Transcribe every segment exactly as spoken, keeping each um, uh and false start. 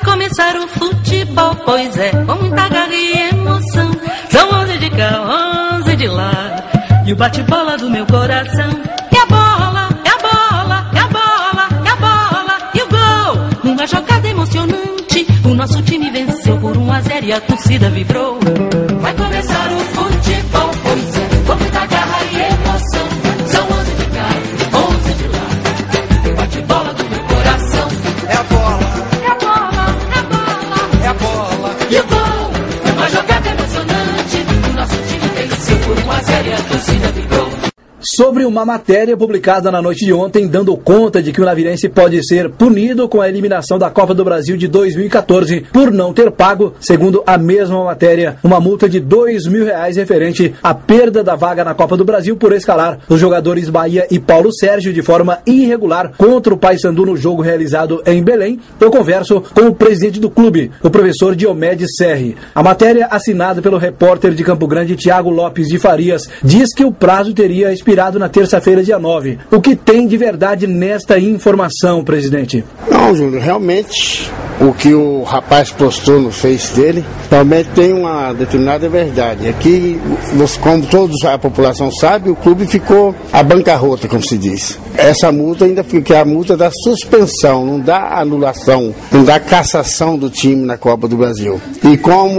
começar o futebol, pois é, com muita garra e emoção. São onze de cá, onze de lá, e o bate-bola do meu coração. E a bola, é a bola, é a bola, é a bola, e o gol. Numa jogada emocionante, o nosso time venceu por um a zero e a torcida vibrou. Vai começar o futebol, pois é, com muita garra e emoção. São onze de cá, onze de lá, e o bate-bola do meu coração. É a bola, é a bola, é a bola, é a bola, e o gol. Numa jogada emocionante, o nosso time venceu por um a zero e a torcida vibrou. Sobre uma matéria publicada na noite de ontem, dando conta de que o Navirense pode ser punido com a eliminação da Copa do Brasil de dois mil e quatorze por não ter pago, segundo a mesma matéria, uma multa de dois mil reais referente à perda da vaga na Copa do Brasil por escalar os jogadores Bahia e Paulo Sérgio de forma irregular contra o Paysandu no jogo realizado em Belém. Eu converso com o presidente do clube, o professor Diomedes Serri. A matéria, assinada pelo repórter de Campo Grande, Tiago Lopes de Farias, diz que o prazo teria expirado na terça-feira, dia nove. O que tem de verdade nesta informação, presidente? Não, Júnior, realmente o que o rapaz postou no Face dele realmente tem uma determinada verdade. Aqui, como todos a população sabe, o clube ficou à bancarrota, como se diz. Essa multa ainda fica a multa da suspensão, não dá anulação, não dá cassação do time na Copa do Brasil. E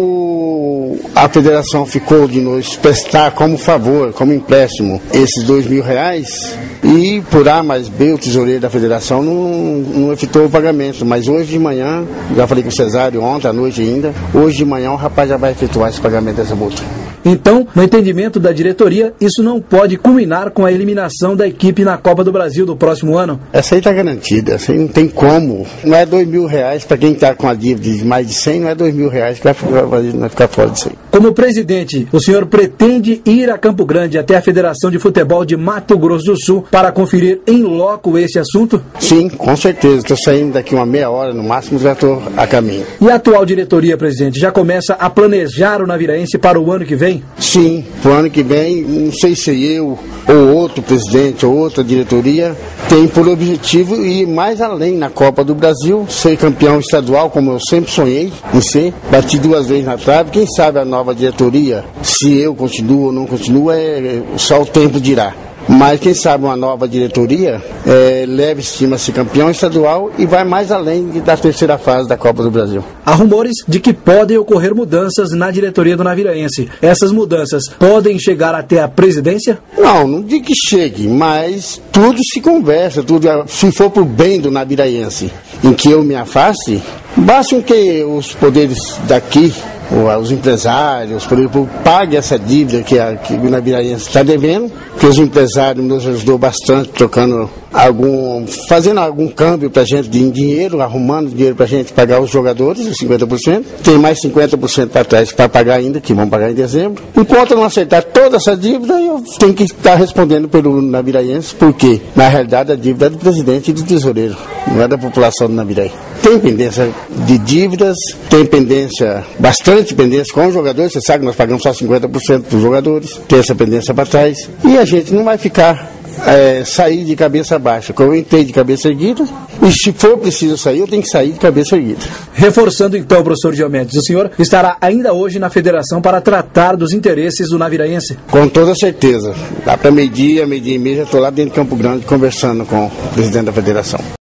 como a federação ficou de nos prestar como favor, como empréstimo, esses dois mil reais, e por A mais B, o tesoureiro da federação não, não efetuou o pagamento. Mas hoje de manhã, já falei com o Cesário ontem à noite ainda, hoje de manhã o rapaz já vai efetuar esse pagamento dessa multa. Então, no entendimento da diretoria, isso não pode culminar com a eliminação da equipe na Copa do Brasil do próximo ano? Essa aí está garantida, essa aí não tem como. Não é dois mil reais, para quem está com a dívida de mais de cem, não é dois mil reais que vai ficar, vai ficar fora disso aí. Como presidente, o senhor pretende ir a Campo Grande até a Federação de Futebol de Mato Grosso do Sul para conferir em loco esse assunto? Sim, com certeza. Estou saindo daqui uma meia hora no máximo, já estou a caminho. E a atual diretoria, presidente, já começa a planejar o Navirense para o ano que vem? Sim, para o ano que vem, não sei se eu ou outro presidente ou outra diretoria tem por objetivo ir mais além na Copa do Brasil, ser campeão estadual, como eu sempre sonhei em ser, bati duas vezes na trave. Quem sabe a nova diretoria, se eu continuo ou não continuo, é só o tempo dirá. Mas quem sabe uma nova diretoria é, leva esse time a ser campeão estadual e vai mais além da terceira fase da Copa do Brasil. Há rumores de que podem ocorrer mudanças na diretoria do Navirense. Essas mudanças podem chegar até a presidência? Não, não digo que chegue, mas tudo se conversa, tudo, se for para o bem do naviraense, em que eu me afaste, basta que os poderes daqui, os empresários, por exemplo, paguem essa dívida que, a, que o Naviraense está devendo, que os empresários nos ajudou bastante, trocando algum, fazendo algum câmbio para a gente de dinheiro, arrumando dinheiro para a gente pagar os jogadores, cinquenta por cento. Tem mais cinquenta por cento para trás para pagar ainda, que vão pagar em dezembro. Enquanto eu não acertar toda essa dívida, eu tenho que estar respondendo pelo Naviraense, porque, na realidade, a dívida é do presidente e do tesoureiro, não é da população do Naviraí. Tem pendência de dívidas, tem pendência, bastante pendência com os jogadores. Você sabe que nós pagamos só cinquenta por cento dos jogadores, tem essa pendência para trás. E a gente não vai ficar, é, sair de cabeça baixa. Como eu entrei de cabeça erguida, e se for preciso sair, eu tenho que sair de cabeça erguida. Reforçando então, professor Diomedes, o senhor estará ainda hoje na federação para tratar dos interesses do naviraense? Com toda certeza. Lá para meio-dia, meio-dia e meia, já estou lá dentro de Campo Grande conversando com o presidente da federação.